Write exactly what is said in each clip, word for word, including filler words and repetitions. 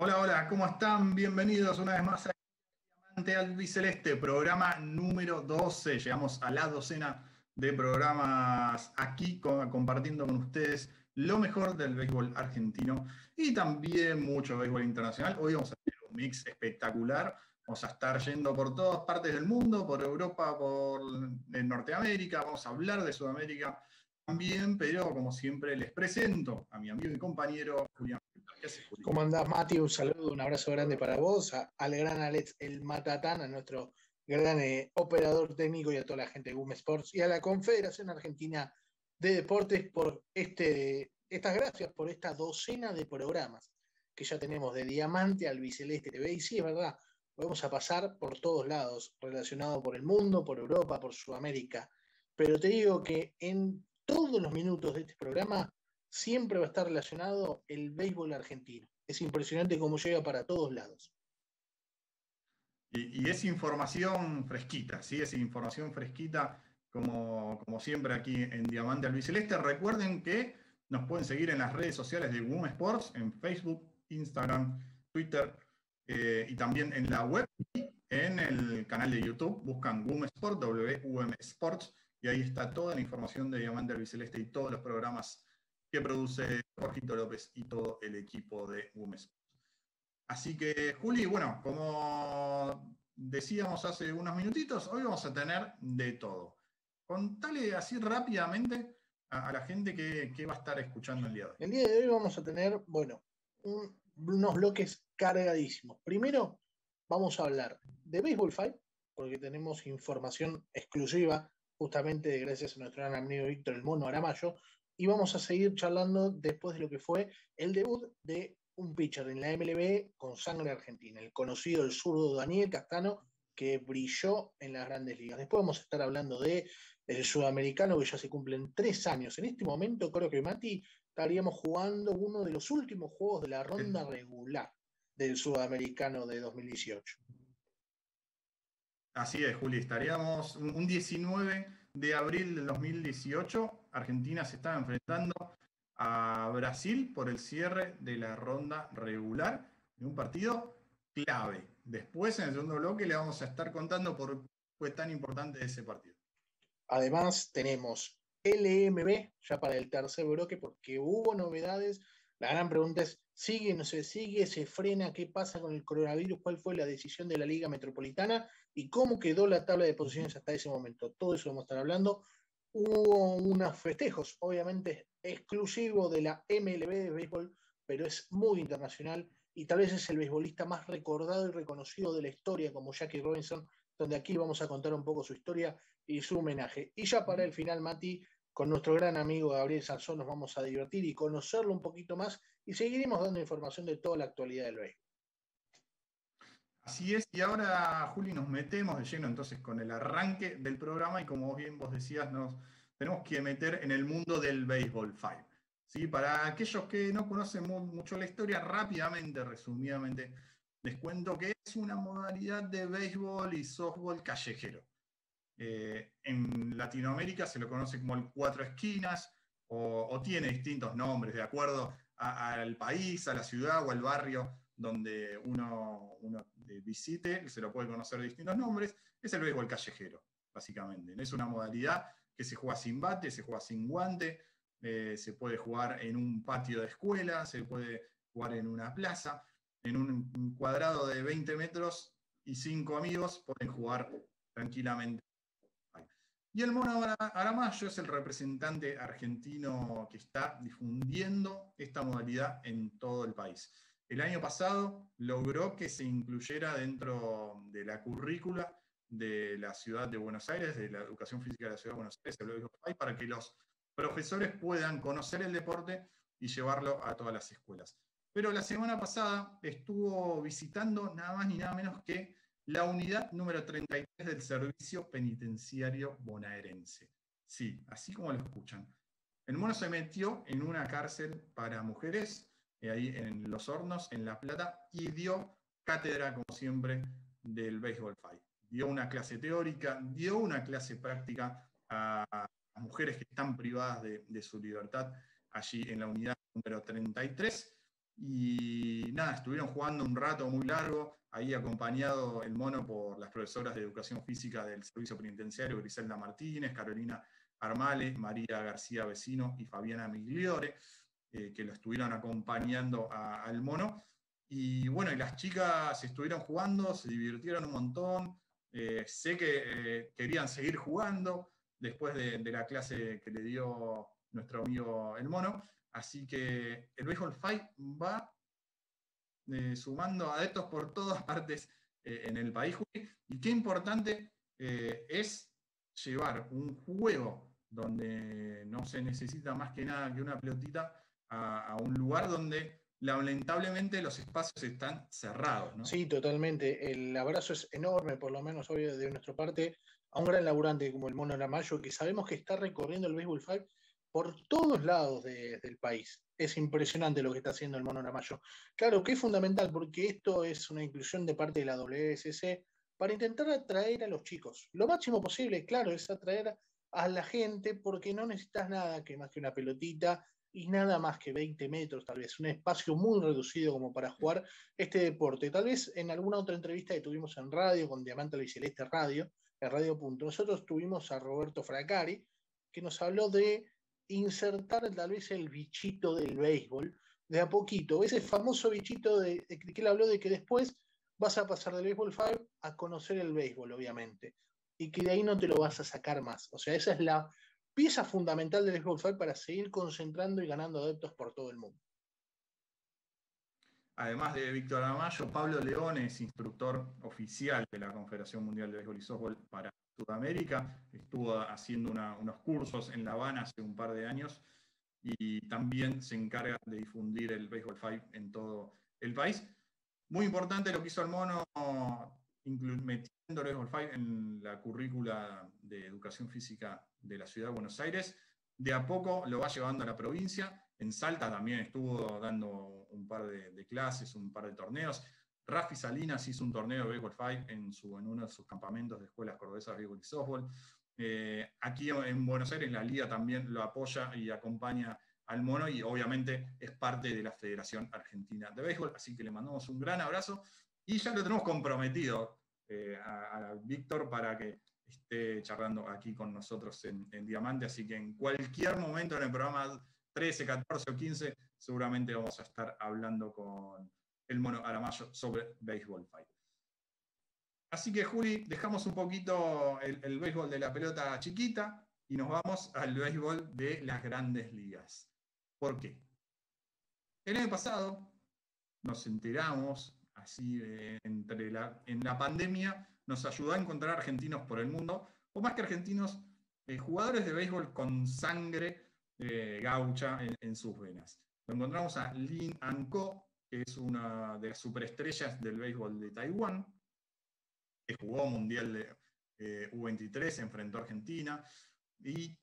Hola, hola, ¿cómo están? Bienvenidos una vez más a Diamante Albiceleste, programa número doce. Llegamos a la docena de programas aquí co- compartiendo con ustedes lo mejor del béisbol argentino y también mucho béisbol internacional. Hoy vamos a tener un mix espectacular. Vamos a estar yendo por todas partes del mundo, por Europa, por en Norteamérica. Vamos a hablar de Sudamérica también, pero como siempre les presento a mi amigo y compañero Julián. ¿Qué haces, Julián? ¿Cómo andás, Mati? Un saludo, un abrazo grande para vos, a- al gran Alex El Matatán, a nuestro gran eh, operador técnico y a toda la gente de Boom Sports y a la Confederación Argentina de Deportes por este, estas gracias por esta docena de programas que ya tenemos de Diamante al Albiceleste T V. Y sí, es verdad, podemos a pasar por todos lados, relacionado por el mundo, por Europa, por Sudamérica. Pero te digo que en todos los minutos de este programa siempre va a estar relacionado el béisbol argentino. Es impresionante cómo llega para todos lados. Y, y es información fresquita, ¿sí? Es información fresquita, como, como siempre aquí en Diamante Albiceleste. Recuerden que nos pueden seguir en las redes sociales de Boom Sports, en Facebook, Instagram, Twitter, eh, y también en la web y en el canal de YouTube. Buscan Boom Sports, W U M Sports, y ahí está toda la información de Diamante Albiceleste y todos los programas que produce Jorgito López y todo el equipo de Boom Sports. Así que, Juli, bueno, como decíamos hace unos minutitos, hoy vamos a tener de todo. Contale así rápidamente a, a la gente que, que va a estar escuchando el día de hoy. El día de hoy vamos a tener, bueno, un- unos bloques cargadísimos. Primero, vamos a hablar de Baseball Five, porque tenemos información exclusiva, justamente gracias a nuestro gran amigo Víctor El Mono Aramayo, y vamos a seguir charlando después de lo que fue el debut de un pitcher en la M L B con sangre argentina, el conocido, el zurdo Daniel Castano, que brilló en las grandes ligas. Después vamos a estar hablando de el sudamericano, que ya se cumplen tres años. En este momento, creo que Mati estaríamos jugando uno de los últimos juegos de la ronda regular del sudamericano de dos mil dieciocho. Así es, Juli, estaríamos un, un diecinueve de abril del dos mil dieciocho. Argentina se estaba enfrentando a Brasil por el cierre de la ronda regular de un partido clave. Después, en el segundo bloque, le vamos a estar contando por qué fue tan importante ese partido. Además, tenemos L M B ya para el tercer bloque porque hubo novedades. La gran pregunta es, ¿sigue, no se sigue, se frena? ¿Qué pasa con el coronavirus? ¿Cuál fue la decisión de la Liga Metropolitana? ¿Y cómo quedó la tabla de posiciones hasta ese momento? Todo eso vamos a estar hablando. Hubo unos festejos, obviamente exclusivo de la M L B de béisbol, pero es muy internacional y tal vez es el beisbolista más recordado y reconocido de la historia, como Jackie Robinson, donde aquí vamos a contar un poco su historia y su homenaje. Y ya para el final, Mati, con nuestro gran amigo Gabriel Sansón nos vamos a divertir y conocerlo un poquito más y seguiremos dando información de toda la actualidad del béisbol. Así es, y ahora, Juli, nos metemos de lleno entonces con el arranque del programa y como bien vos decías, nos tenemos que meter en el mundo del béisbol five. ¿Sí? Para aquellos que no conocen mucho la historia, rápidamente, resumidamente, les cuento que es una modalidad de béisbol y softball callejero. Eh, en Latinoamérica se lo conoce como el cuatro esquinas o, o tiene distintos nombres de acuerdo a, al país, a la ciudad o al barrio donde uno, uno visite, se lo puede conocer de distintos nombres. Es el béisbol callejero, básicamente. Es una modalidad que se juega sin bate, se juega sin guante, eh, se puede jugar en un patio de escuela, se puede jugar en una plaza, en un, un cuadrado de veinte metros y cinco amigos pueden jugar tranquilamente. Y el Mono Aramayo es el representante argentino que está difundiendo esta modalidad en todo el país. El año pasado logró que se incluyera dentro de la currícula de la ciudad de Buenos Aires, de la educación física de la ciudad de Buenos Aires, el para que los profesores puedan conocer el deporte y llevarlo a todas las escuelas. Pero la semana pasada estuvo visitando nada más ni nada menos que la unidad número treinta y tres del Servicio Penitenciario Bonaerense. Sí, así como lo escuchan. El mono se metió en una cárcel para mujeres, eh, ahí en Los Hornos, en La Plata, y dio cátedra, como siempre, del Baseball Five. Dio una clase teórica, dio una clase práctica a, a mujeres que están privadas de, de su libertad allí en la unidad número treinta y tres. Y nada, estuvieron jugando un rato muy largo, ahí acompañado el mono por las profesoras de educación física del servicio penitenciario, Griselda Martínez, Carolina Armale, María García Vecino y Fabiana Migliore, eh, que lo estuvieron acompañando a, al mono. Y bueno, y las chicas estuvieron jugando, se divirtieron un montón. Eh, sé que eh, querían seguir jugando después de, de la clase que le dio nuestro amigo el mono. Así que el Baseball Five va eh, sumando adeptos por todas partes eh, en el país. Y qué importante eh, es llevar un juego donde no se necesita más que nada que una pelotita a, a un lugar donde lamentablemente los espacios están cerrados, ¿no? Sí, totalmente. El abrazo es enorme, por lo menos hoy de nuestra parte, a un gran laburante como el Mono Aramayo, que sabemos que está recorriendo el Baseball Five por todos lados de, del país. Es impresionante lo que está haciendo el Mono Aramayo. Claro que es fundamental porque esto es una inclusión de parte de la W S C para intentar atraer a los chicos. Lo máximo posible, claro, es atraer a la gente porque no necesitas nada que más que una pelotita y nada más que veinte metros, tal vez, un espacio muy reducido como para jugar este deporte. Tal vez en alguna otra entrevista que tuvimos en radio, con Diamante Albiceleste Radio, en Radio Punto, nosotros tuvimos a Roberto Fracari, que nos habló de insertar tal vez el bichito del béisbol de a poquito, ese famoso bichito de, de que él habló de que después vas a pasar del Baseball Five a conocer el béisbol, obviamente, y que de ahí no te lo vas a sacar más. O sea, esa es la pieza fundamental del Baseball Five para seguir concentrando y ganando adeptos por todo el mundo. Además de Víctor Aramayo, Pablo León es instructor oficial de la Confederación Mundial de Béisbol y Softball para Sudamérica. Estuvo haciendo una, unos cursos en La Habana hace un par de años y también se encarga de difundir el Baseball Five en todo el país. Muy importante lo que hizo el mono, metiendo el Baseball Five en la currícula de educación física de la ciudad de Buenos Aires. De a poco lo va llevando a la provincia. En Salta también estuvo dando un par de, de clases, un par de torneos. Rafi Salinas hizo un torneo de Baseball Five en, su, en uno de sus campamentos de escuelas cordobesas de béisbol y softball. Eh, aquí en Buenos Aires la liga también lo apoya y acompaña al mono y obviamente es parte de la Federación Argentina de Béisbol, así que le mandamos un gran abrazo y ya lo tenemos comprometido eh, a, a Víctor para que esté charlando aquí con nosotros en, en Diamante, así que en cualquier momento en el programa trece, catorce o quince seguramente vamos a estar hablando con el mono Aramayo sobre Baseball Five. Así que, Juli, dejamos un poquito el, el béisbol de la pelota chiquita y nos vamos al béisbol de las grandes ligas. ¿Por qué? El año pasado nos enteramos, así eh, entre la, en la pandemia, nos ayudó a encontrar argentinos por el mundo, o más que argentinos, eh, jugadores de béisbol con sangre eh, gaucha en, en sus venas. Lo encontramos a Lin An Ko, que es una de las superestrellas del béisbol de Taiwán, que jugó Mundial de eh, U veintitrés, enfrentó a Argentina, y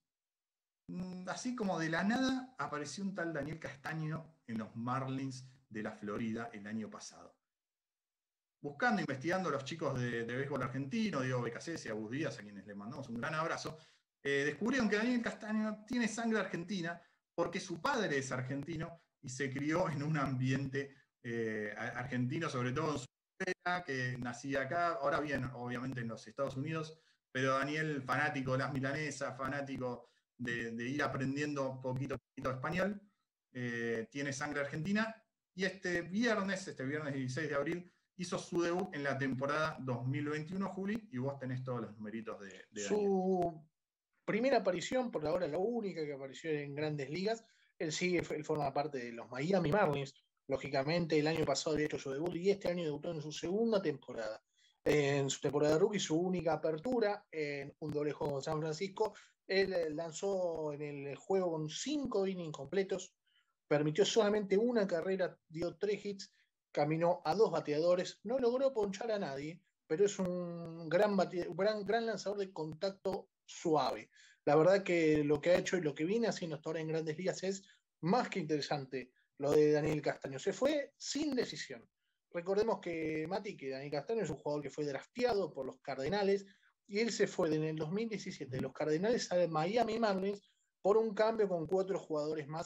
mm, así como de la nada apareció un tal Daniel Castaño en los Marlins de la Florida el año pasado. Buscando, investigando a los chicos de, de béisbol argentino, Diego Becasese y Agus Díaz, a quienes les mandamos un gran abrazo, eh, descubrieron que Daniel Castaño tiene sangre argentina porque su padre es argentino y se crió en un ambiente eh, argentino, sobre todo en su escuela, que nacía acá, ahora bien, obviamente en los Estados Unidos, pero Daniel, fanático de las milanesas, fanático de, de ir aprendiendo poquito a poquito español, eh, tiene sangre argentina, y este viernes, este viernes dieciséis de abril, hizo su debut en la temporada dos mil veintiuno, Juli, y vos tenés todos los numeritos de, de Daniel. Su primera aparición, por ahora la única que apareció en grandes ligas, él sigue, él forma parte de los Miami Marlins, lógicamente el año pasado había hecho su debut y este año debutó en su segunda temporada. En su temporada de rookie, su única apertura en un doble juego con San Francisco, él lanzó en el juego con cinco innings completos, permitió solamente una carrera, dio tres hits, caminó a dos bateadores, no logró ponchar a nadie, pero es un gran, bate, gran, gran lanzador de contacto suave. La verdad que lo que ha hecho y lo que viene haciendo hasta ahora en grandes ligas es más que interesante lo de Daniel Castaño. Se fue sin decisión. Recordemos que, Mati, que Daniel Castaño es un jugador que fue drafteado por los Cardenales y él se fue en el dos mil diecisiete de los Cardenales a Miami Marlins por un cambio con cuatro jugadores más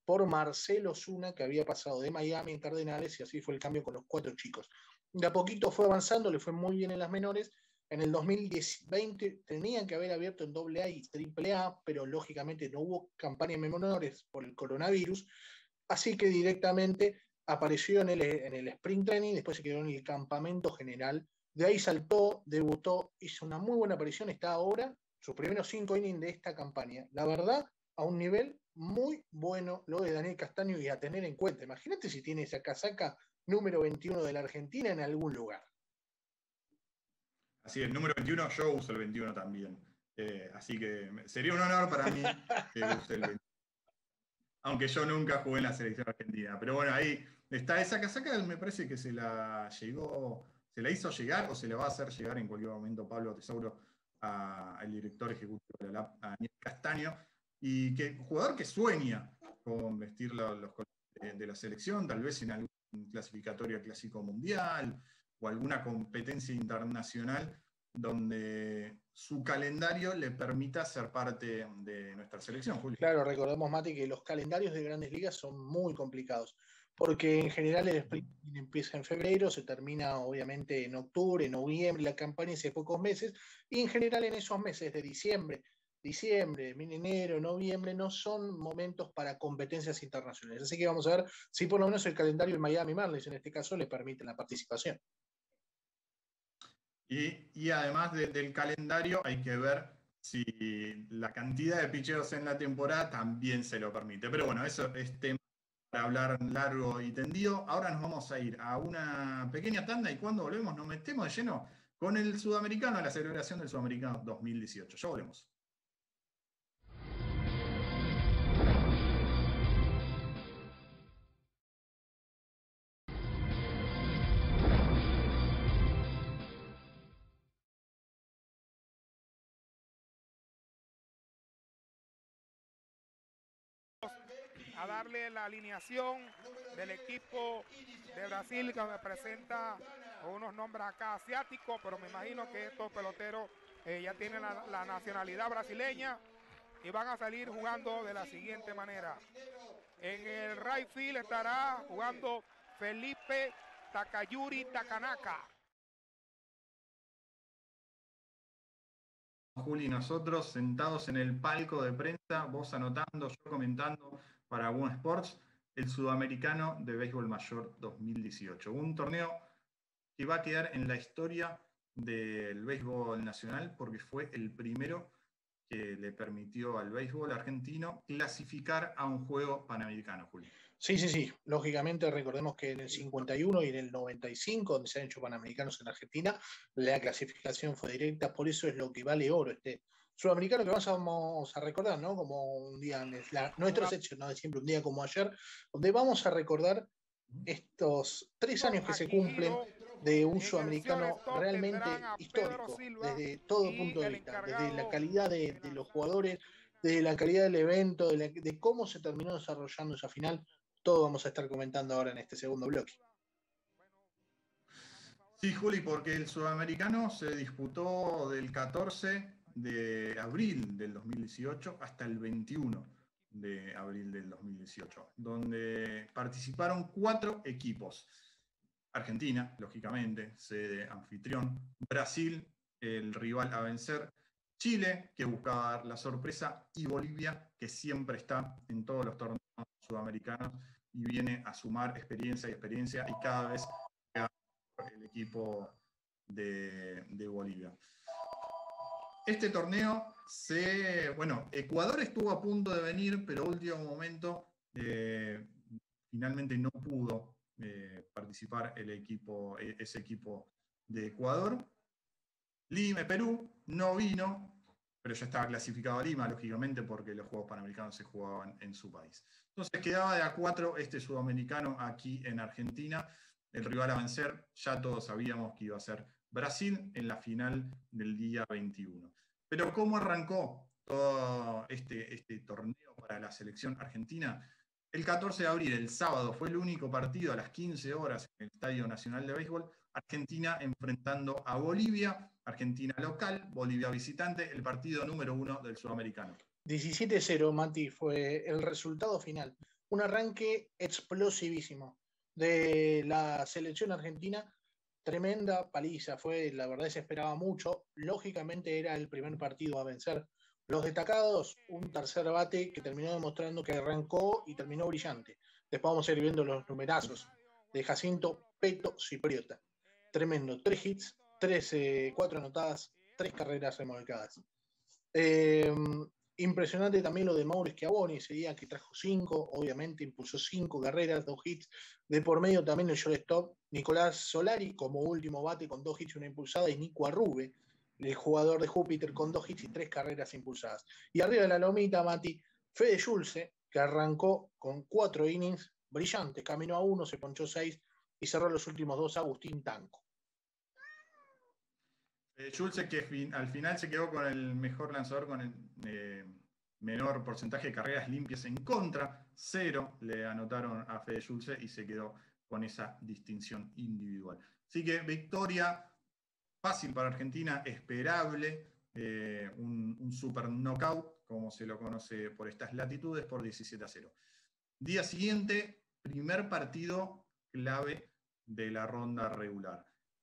por Marcelo Zuna, que había pasado de Miami en Cardenales, y así fue el cambio con los cuatro chicos. De a poquito fue avanzando, le fue muy bien en las menores. En el dos mil veinte tenían que haber abierto en doble A y triple A, pero lógicamente no hubo campaña en menores por el coronavirus, así que directamente apareció en el, en el Spring Training, después se quedó en el campamento general. De ahí saltó, debutó, hizo una muy buena aparición, está ahora sus primeros cinco innings de esta campaña. La verdad, a un nivel muy bueno lo de Daniel Castaño y a tener en cuenta. Imagínate si tiene esa casaca número veintiuno de la Argentina en algún lugar. Así es, número veintiuno, yo uso el veintiuno también. Eh, así que sería un honor para mí que use el veintiuno. Aunque yo nunca jugué en la selección argentina. Pero bueno, ahí está esa casaca, me parece que se la llegó, se la hizo llegar o se la va a hacer llegar en cualquier momento Pablo Tesauro al director ejecutivo de la A P, a Daniel Castaño, y que jugador que sueña con vestir los, los colores de la selección, tal vez en algún clasificatorio clásico mundial o alguna competencia internacional donde su calendario le permita ser parte de nuestra selección, Julio. Claro, recordemos, Mati, que los calendarios de grandes ligas son muy complicados, porque en general el sprint empieza en febrero, se termina obviamente en octubre, noviembre, la campaña es de pocos meses, y en general en esos meses de diciembre, diciembre, enero, noviembre, no son momentos para competencias internacionales. Así que vamos a ver si por lo menos el calendario del Miami Marlins en este caso le permite la participación. Y, y además de, del calendario hay que ver si la cantidad de picheos en la temporada también se lo permite. Pero bueno, eso es tema para hablar largo y tendido. Ahora nos vamos a ir a una pequeña tanda y cuando volvemos nos metemos de lleno con el sudamericano, la celebración del sudamericano dos mil dieciocho. Ya volvemos. A darle la alineación del equipo de Brasil, que me presenta unos nombres acá asiáticos, pero me imagino que estos peloteros eh, ya tienen la, la nacionalidad brasileña y van a salir jugando de la siguiente manera. En el right field estará jugando Felipe Takayuri Takanaka. Juli, nosotros sentados en el palco de prensa, vos anotando, yo comentando para One Sports, el Sudamericano de Béisbol Mayor dos mil dieciocho. Un torneo que va a quedar en la historia del béisbol nacional porque fue el primero que le permitió al béisbol argentino clasificar a un juego panamericano, Julio. Sí, sí, sí. Lógicamente, recordemos que en el cincuenta y uno y en el noventa y cinco, donde se han hecho panamericanos en Argentina, la clasificación fue directa, por eso es lo que vale oro este sudamericano que vamos a recordar, ¿no? Como un día, la, nuestros hechos, ¿no? De siempre, un día como ayer, donde vamos a recordar estos tres años que se cumplen de un sudamericano realmente histórico, desde todo punto de vista, desde la calidad de, de los jugadores, de la calidad del evento, de, la, de cómo se terminó desarrollando esa final. Todo vamos a estar comentando ahora en este segundo bloque. Sí, Juli, porque el sudamericano se disputó del catorce de abril del dos mil dieciocho hasta el veintiuno de abril del dos mil dieciocho, donde participaron cuatro equipos. Argentina, lógicamente, sede anfitrión. Brasil, el rival a vencer. Chile, que buscaba dar la sorpresa. Y Bolivia, que siempre está en todos los torneos sudamericanos y viene a sumar experiencia y experiencia y cada vez el equipo de, de Bolivia. Este torneo se, bueno, Ecuador estuvo a punto de venir, pero a último momento eh, finalmente no pudo eh, participar el equipo, ese equipo de Ecuador. Lima, Perú, no vino, pero ya estaba clasificado a Lima, lógicamente, porque los Juegos Panamericanos se jugaban en su país. Entonces quedaba de a cuatro este sudamericano aquí en Argentina. El rival a vencer, ya todos sabíamos que iba a ser Brasil en la final del día veintiuno. Pero ¿cómo arrancó todo este, este torneo para la selección argentina? El catorce de abril, el sábado, fue el único partido a las quince horas en el Estadio Nacional de Béisbol. Argentina enfrentando a Bolivia, Argentina local, Bolivia visitante, el partido número uno del sudamericano. diecisiete cero, Mati, fue el resultado final. un arranque explosivísimo de la selección argentina. Tremenda paliza, fue, la verdad se esperaba mucho. Lógicamente era el primer partido a vencer. Los destacados, un tercer bate que terminó demostrando que arrancó y terminó brillante. Después vamos a ir viendo los numerazos de Jacinto Peto Cipriota. Tremendo, tres hits, tres, eh, cuatro anotadas, tres carreras remolcadas. Eh, impresionante también lo de Mauro Schiavoni, ese día que trajo cinco, obviamente impulsó cinco carreras, dos hits. De por medio también el shortstop Nicolás Solari como último bate con dos hits y una impulsada, y Nico Arrube, el jugador de Júpiter, con dos hits y tres carreras impulsadas. Y arriba de la lomita, Mati, Fede Schulze, que arrancó con cuatro innings brillantes, caminó a uno, se ponchó seis y cerró los últimos dos Agustín Tanco. Eh, Schulze, que fin, al final se quedó con el mejor lanzador con el eh, menor porcentaje de carreras limpias en contra, cero le anotaron a Fede Schulze y se quedó con esa distinción individual. Así que victoria fácil para Argentina, esperable, eh, un, un super knockout, como se lo conoce por estas latitudes, por diecisiete a cero. Día siguiente, primer partido clave de la ronda regular.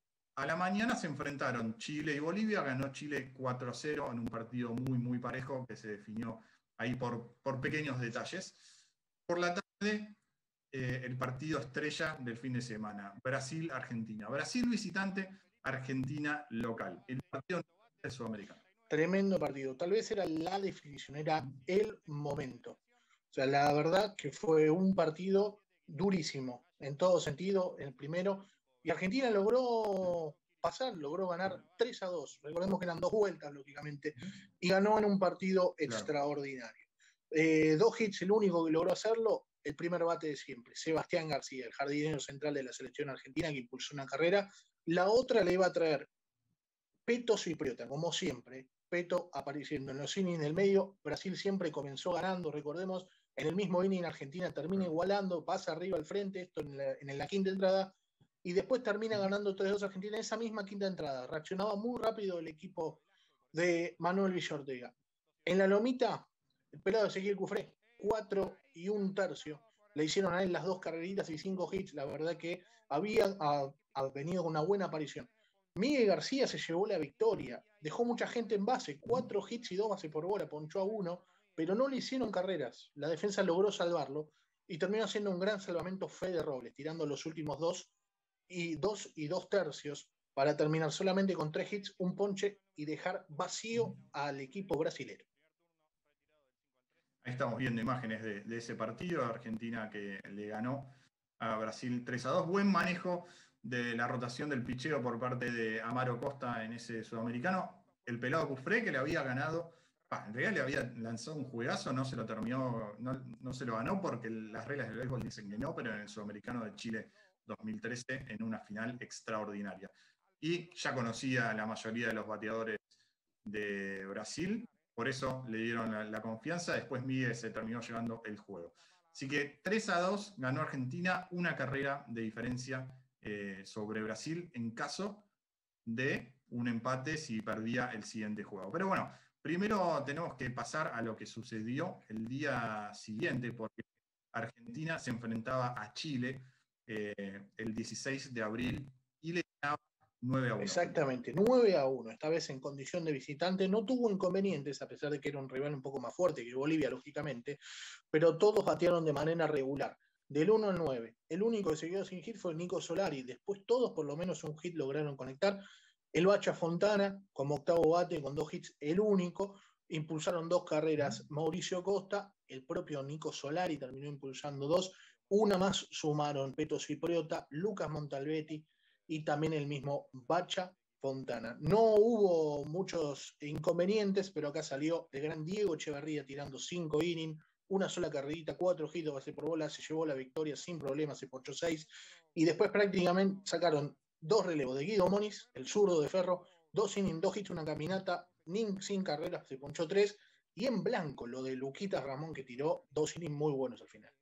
A la mañana se enfrentaron Chile y Bolivia, ganó Chile cuatro a cero en un partido muy, muy parejo que se definió ahí por, por pequeños detalles. Por la tarde, eh, el partido estrella del fin de semana, Brasil-Argentina. Brasil visitante, Argentina local. El partido del Sudamericano. Tremendo partido. Tal vez era la definición, era el momento. O sea, la verdad que fue un partido durísimo, en todo sentido, el primero. Y Argentina logró pasar, logró ganar tres a dos. Recordemos que eran dos vueltas, lógicamente. Y ganó en un partido claro. extraordinario. Eh, dos hits, el único que logró hacerlo, el primer bate de siempre, Sebastián García, el jardinero central de la selección argentina que impulsó una carrera. La otra le iba a traer Peto Cipriota, como siempre. Peto apareciendo en los innings del medio. Brasil siempre comenzó ganando, recordemos, en el mismo inning Argentina termina igualando, pasa arriba al frente, esto en la, en la quinta entrada, y después termina ganando tres dos Argentina en esa misma quinta entrada. Reaccionaba muy rápido el equipo de Manuel Villortega. En la lomita, el pelado de Ezequiel Cufré, cuatro y un tercio. Le hicieron a él las dos carreritas y cinco hits. La verdad que había ha, ha venido con una buena aparición. Miguel García se llevó la victoria. Dejó mucha gente en base. Cuatro hits y dos bases por bola. Ponchó a uno, pero no le hicieron carreras. La defensa logró salvarlo y terminó haciendo un gran salvamento Fede Robles, tirando los últimos dos y dos y dos tercios para terminar solamente con tres hits, un ponche y dejar vacío al equipo brasilero. Ahí estamos viendo imágenes de, de ese partido, Argentina que le ganó a Brasil tres a dos. Buen manejo de la rotación del picheo por parte de Amaro Costa en ese sudamericano. El pelado Cufré, que le había ganado, ah, en realidad le había lanzado un juegazo, no se lo terminó, no, no se lo ganó porque las reglas del béisbol dicen que no, pero en el sudamericano de Chile dos mil trece en una final extraordinaria. Y ya conocía la mayoría de los bateadores de Brasil, por eso le dieron la, la confianza. Después Miguel se terminó llevando el juego. Así que tres a dos ganó Argentina, una carrera de diferencia eh, sobre Brasil en caso de un empate si perdía el siguiente juego. Pero bueno, primero tenemos que pasar a lo que sucedió el día siguiente, porque Argentina se enfrentaba a Chile eh, el dieciséis de abril y le ganaba nueve a uno. Exactamente, nueve a uno, esta vez en condición de visitante. No tuvo inconvenientes, a pesar de que era un rival un poco más fuerte que Bolivia, lógicamente, pero todos batearon de manera regular, del uno al nueve. El único que se quedó sin hit fue Nico Solari, después todos por lo menos un hit lograron conectar. El Bacha Fontana, como octavo bate, con dos hits, el único. Impulsaron dos carreras Mauricio Costa, el propio Nico Solari terminó impulsando dos. Una más sumaron Peto Cipriota, Lucas Montalbetti y también el mismo Bacha Fontana. No hubo muchos inconvenientes, pero acá salió el gran Diego Echeverría tirando cinco innings, una sola carrerita, cuatro hits, base por bola, se llevó la victoria sin problemas, se ponchó seis, y después prácticamente sacaron dos relevos de Guido Moniz, el zurdo de Ferro, dos innings, dos hits, una caminata, sin carreras, se ponchó tres, y en blanco lo de Luquitas Ramón, que tiró dos innings muy buenos al final.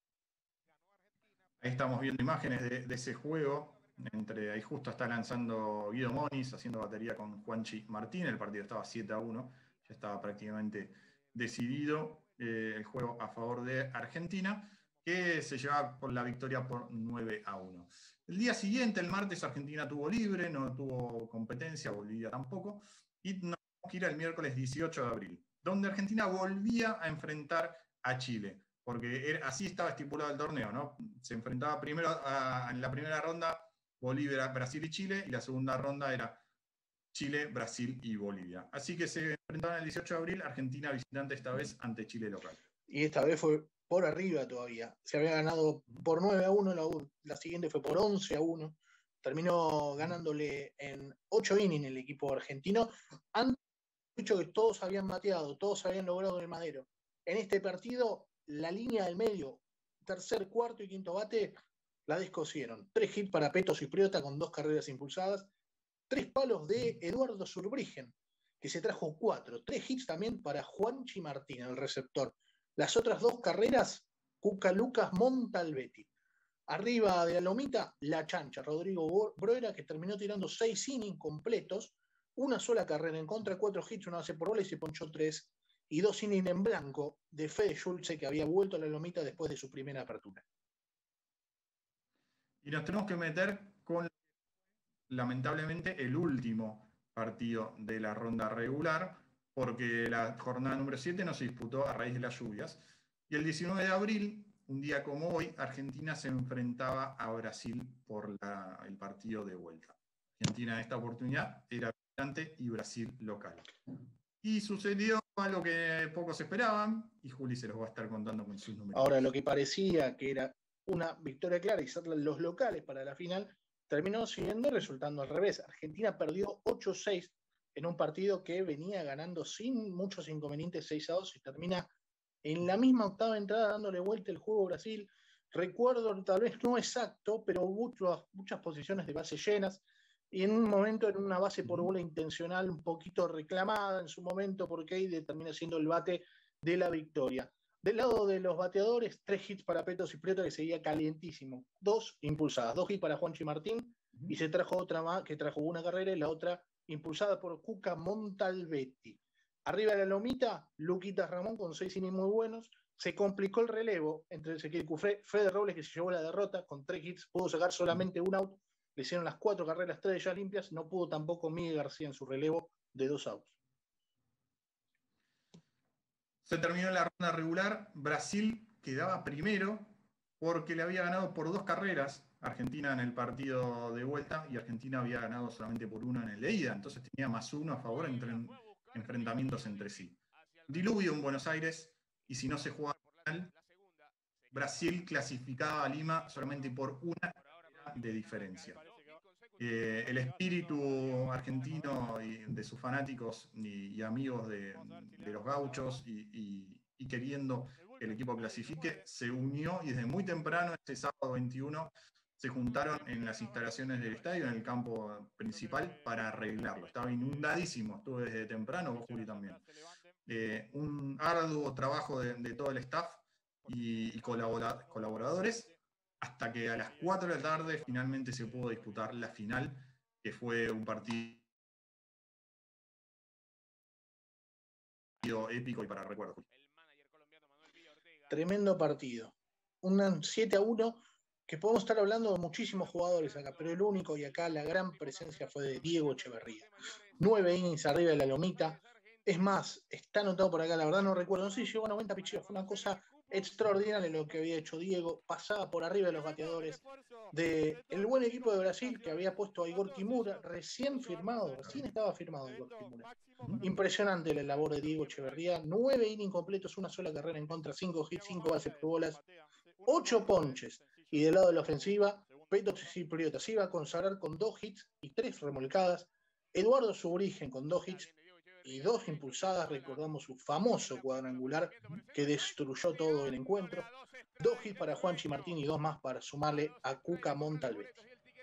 Ahí estamos viendo imágenes de, de ese juego. Entre, ahí justo está lanzando Guido Moniz, haciendo batería con Juanchi Martín. El partido estaba siete a uno, ya estaba prácticamente decidido eh, el juego a favor de Argentina. que se llevaba por la victoria por nueve a uno. El día siguiente, el martes, Argentina tuvo libre, no tuvo competencia, Bolivia tampoco, y nos tenemos que ir al miércoles dieciocho de abril, donde Argentina volvía a enfrentar a Chile, porque era, así estaba estipulado el torneo, ¿no? Se enfrentaba primero a, en la primera ronda Bolivia, Brasil y Chile, y la segunda ronda era Chile, Brasil y Bolivia. Así que se enfrentaron el dieciocho de abril, Argentina visitante esta vez ante Chile local. Y esta vez fue por arriba todavía. Se había ganado por nueve a uno, la, la siguiente fue por once a uno. Terminó ganándole en ocho innings el equipo argentino. Han dicho que todos habían bateado, todos habían logrado el madero. En este partido, la línea del medio, tercer, cuarto y quinto bate, la descosieron. Tres hits para Peto Cipriota con dos carreras impulsadas. Tres palos de Eduardo Zurbrigen, que se trajo cuatro. Tres hits también para Juanchi Martín, el receptor. Las otras dos carreras, Cuca Lucas Montalbetti. Arriba de la lomita, la chancha, Rodrigo Broera, que terminó tirando seis innings completos, una sola carrera en contra, cuatro hits, una base por bola y se ponchó tres, y dos innings en blanco de Fede Schulze, que había vuelto a la lomita después de su primera apertura. Y nos tenemos que meter con, lamentablemente, el último partido de la ronda regular, porque la jornada número siete no se disputó a raíz de las lluvias. Y el diecinueve de abril, un día como hoy, Argentina se enfrentaba a Brasil por la, el partido de vuelta. Argentina en esta oportunidad era visitante y Brasil local. Y sucedió algo que pocos esperaban, y Juli se los va a estar contando con sus números. Ahora, lo que parecía que era una victoria clara y ser los locales para la final, terminó siendo resultando al revés. Argentina perdió ocho seis en un partido que venía ganando sin muchos inconvenientes seis a dos y termina en la misma octava entrada dándole vuelta el juego a Brasil. Recuerdo, tal vez no exacto, pero muchas, muchas posiciones de base llenas y en un momento en una base por bola intencional un poquito reclamada en su momento porque ahí termina siendo el bate de la victoria. Del lado de los bateadores, tres hits para Peto Cipriota, que seguía calientísimo. Dos impulsadas, dos hits para Juanchi Martín, y se trajo otra más, que trajo una carrera, y la otra impulsada por Cuca Montalbetti. Arriba de la lomita, Luquitas Ramón con seis innings muy buenos. Se complicó el relevo entre Ezequiel Cufré, Fede Robles, que se llevó la derrota con tres hits, pudo sacar solamente un out. Le hicieron las cuatro carreras, tres de ellas limpias. No pudo tampoco Miguel García en su relevo de dos outs. Se terminó la ronda regular, Brasil quedaba primero porque le había ganado por dos carreras Argentina en el partido de vuelta y Argentina había ganado solamente por uno en el de ida, entonces tenía más uno a favor entre enfrentamientos entre sí. Diluvio en Buenos Aires y si no se jugaba final, Brasil clasificaba a Lima solamente por una de diferencia. Eh, el espíritu argentino y de sus fanáticos y, y amigos de, de los gauchos y, y, y queriendo que el equipo clasifique, se unió y desde muy temprano, este sábado veintiuno, se juntaron en las instalaciones del estadio, en el campo principal, para arreglarlo. Estaba inundadísimo, estuve desde temprano, vos Juli también. Eh, un arduo trabajo de, de todo el staff y, y colabora, colaboradores, hasta que a las cuatro de la tarde finalmente se pudo disputar la final, que fue un partido épico y para recuerdo. Tremendo partido. Un siete a uno que podemos estar hablando de muchísimos jugadores acá, pero el único y acá la gran presencia fue de Diego Echeverría. Nueve innings arriba de la lomita. Es más, está anotado por acá, la verdad no recuerdo, no sé si llegó a noventa picheos, fue una cosa extraordinaria lo que había hecho Diego, pasaba por arriba de los bateadores del de buen equipo de Brasil que había puesto a Igor Kimura, recién firmado, recién estaba firmado Igor Kimura. Impresionante la labor de Diego Echeverría, nueve innings completos, una sola carrera en contra, cinco hits, cinco bases por bolas, ocho ponches, y del lado de la ofensiva, Peto Cipriota se iba a consagrar con dos hits y tres remolcadas, Eduardo Zurbrigen con dos hits y dos impulsadas, recordamos su famoso cuadrangular que destruyó todo el encuentro, dos hits para Juanchi Martín y dos más para sumarle a Cuca Montalbetti.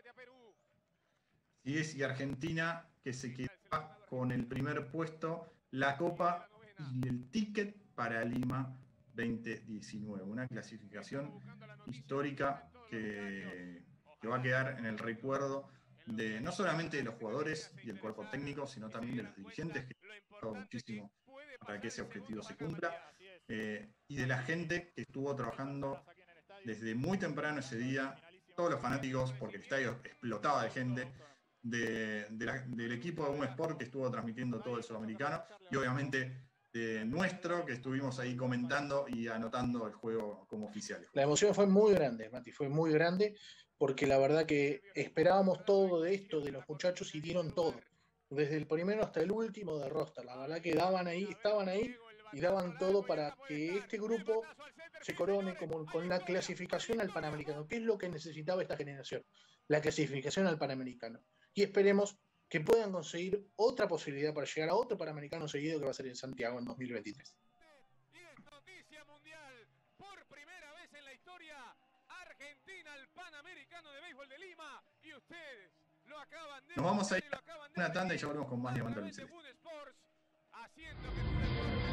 Y es y Argentina que se queda con el primer puesto, la Copa y el ticket para Lima veinte diecinueve, una clasificación histórica que, que va a quedar en el recuerdo de no solamente de los jugadores y el cuerpo técnico, sino también de los dirigentes que han trabajado muchísimo para que ese objetivo se cumpla, eh, y de la gente que estuvo trabajando desde muy temprano ese día, todos los fanáticos, porque el estadio explotaba de gente, de, de la, del equipo de Un Sport que estuvo transmitiendo todo el sudamericano, y obviamente de nuestro, que estuvimos ahí comentando y anotando el juego como oficiales. La emoción fue muy grande, Mati, fue muy grande, porque la verdad que esperábamos todo de esto, de los muchachos, y dieron todo. Desde el primero hasta el último de roster. La verdad que daban ahí, estaban ahí y daban todo para que este grupo se corone como con la clasificación al Panamericano, que es lo que necesitaba esta generación, la clasificación al Panamericano. Y esperemos que puedan conseguir otra posibilidad para llegar a otro Panamericano seguido, que va a ser en Santiago en dos mil veintitrés. Y es noticia mundial, por primera vez en la historia, Argentina al Panamericano de Béisbol de Lima, y ustedes lo acaban de... Nos vamos a ir a una tanda y ya volvemos con más Diamante Albiceleste. Haciendo que tu deporte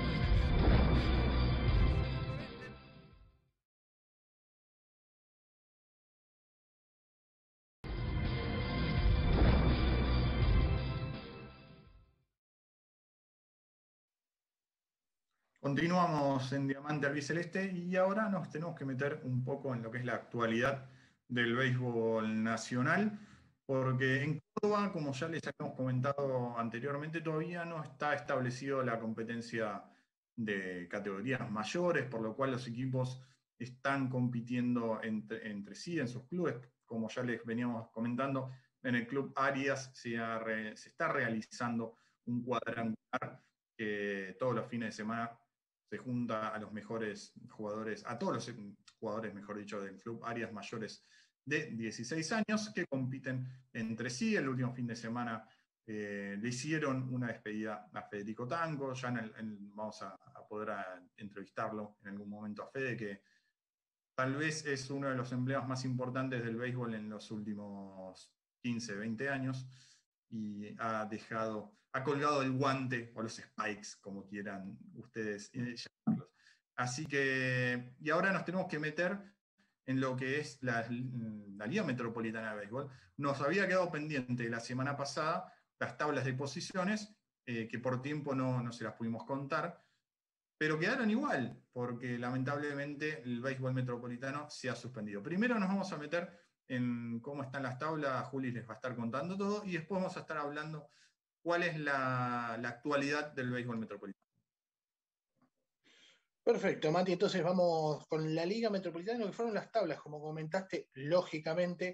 Continuamos en Diamante Albiceleste y ahora nos tenemos que meter un poco en lo que es la actualidad del béisbol nacional, porque en Córdoba, como ya les habíamos comentado anteriormente, todavía no está establecido la competencia de categorías mayores, por lo cual los equipos están compitiendo entre, entre sí en sus clubes. Como ya les veníamos comentando, en el Club Arias se, re, se está realizando un cuadrangular que todos los fines de semana se junta a los mejores jugadores, a todos los jugadores, mejor dicho, del Club Arias mayores de dieciséis años, que compiten entre sí. El último fin de semana eh, le hicieron una despedida a Federico Tango, ya en el, en, vamos a, a poder a entrevistarlo en algún momento a Fede, que tal vez es uno de los empleados más importantes del béisbol en los últimos quince, veinte años, y ha dejado, ha colgado el guante, o los spikes, como quieran ustedes llamarlos. Así que, y ahora nos tenemos que meter en lo que es la, la Liga Metropolitana de Béisbol. Nos había quedado pendiente la semana pasada las tablas de posiciones, eh, que por tiempo no, no se las pudimos contar, pero quedaron igual, porque lamentablemente el béisbol metropolitano se ha suspendido. Primero nos vamos a meter en cómo están las tablas, Juli les va a estar contando todo, y después vamos a estar hablando cuál es la, la actualidad del béisbol metropolitano. Perfecto, Mati, entonces vamos con la Liga Metropolitana, que fueron las tablas, como comentaste, lógicamente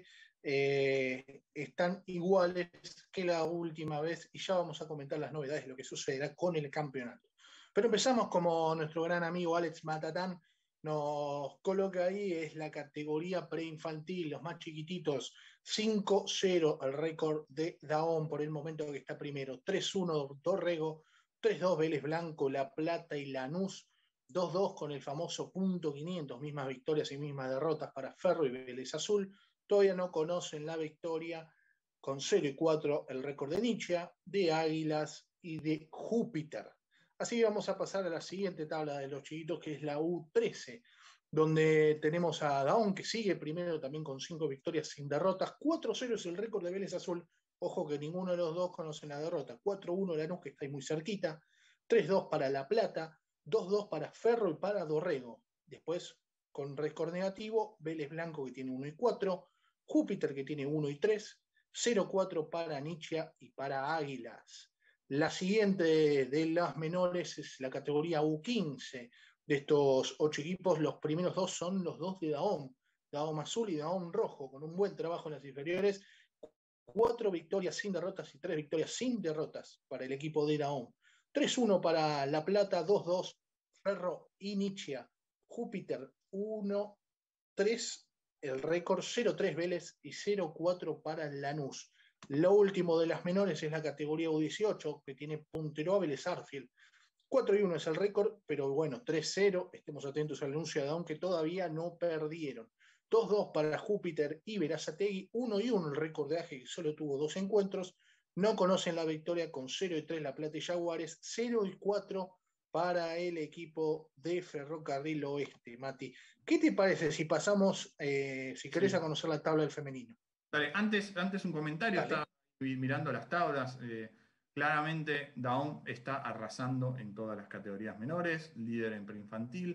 eh, están iguales que la última vez, y ya vamos a comentar las novedades, lo que sucederá con el campeonato. Pero empezamos como nuestro gran amigo Alex Matatán nos coloca ahí, es la categoría preinfantil, los más chiquititos, cinco cero el récord de Dahón por el momento que está primero, tres uno Dorrego, tres dos Vélez Blanco, La Plata y Lanús, dos dos con el famoso punto quinientos, mismas victorias y mismas derrotas para Ferro y Vélez Azul. Todavía no conocen la victoria con cero y cuatro el récord de Nietzsche, de Águilas y de Júpiter. Así vamos a pasar a la siguiente tabla de los chiquitos, que es la U trece, donde tenemos a Dahón, que sigue primero también con cinco victorias sin derrotas. cuatro cero es el récord de Vélez Azul. Ojo que ninguno de los dos conocen la derrota. cuatro uno Lanús, que está ahí muy cerquita. tres dos para La Plata. dos dos para Ferro y para Dorrego. Después, con récord negativo, Vélez Blanco, que tiene uno y cuatro. Júpiter, que tiene uno y tres. cero cuatro para Nietzsche y para Águilas. La siguiente de las menores es la categoría U quince. De estos ocho equipos, los primeros dos son los dos de Dahón. Dahón Azul y Dahón Rojo, con un buen trabajo en las inferiores. Cuatro victorias sin derrotas y tres victorias sin derrotas para el equipo de Dahón. tres uno para La Plata, dos dos Ferro y Nietzsche. Júpiter uno tres, el récord cero tres Vélez y cero cuatro para Lanús. Lo último de las menores es la categoría U dieciocho, que tiene puntero a Vélez Arfield. cuatro y uno es el récord, pero bueno, tres cero. Estemos atentos al anuncio de Dahón, que todavía no perdieron. dos dos para Júpiter y Berazategui, uno y uno el récord de Aje, que solo tuvo dos encuentros. No conocen la victoria con cero y tres La Plata y Jaguares, cero y cuatro para el equipo de Ferrocarril Oeste. Mati, ¿qué te parece si pasamos, eh, si querés, sí, a conocer la tabla del femenino? Dale, antes, antes un comentario, Dale. Estaba mirando las tablas, eh, claramente Dahón está arrasando en todas las categorías menores, líder en preinfantil,